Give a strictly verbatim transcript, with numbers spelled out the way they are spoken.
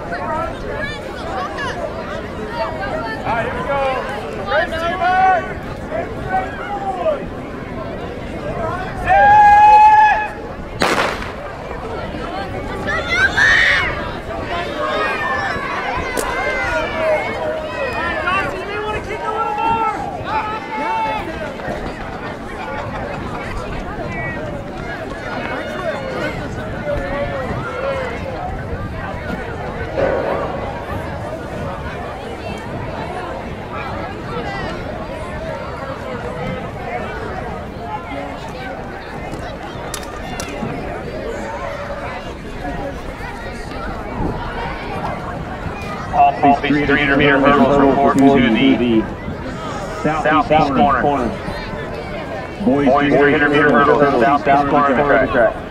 right, here we go. Race team back. Off these three hundred meter hurdles report to the southeast corner. Boys three hundred meter hurdles, southeast corner of the track.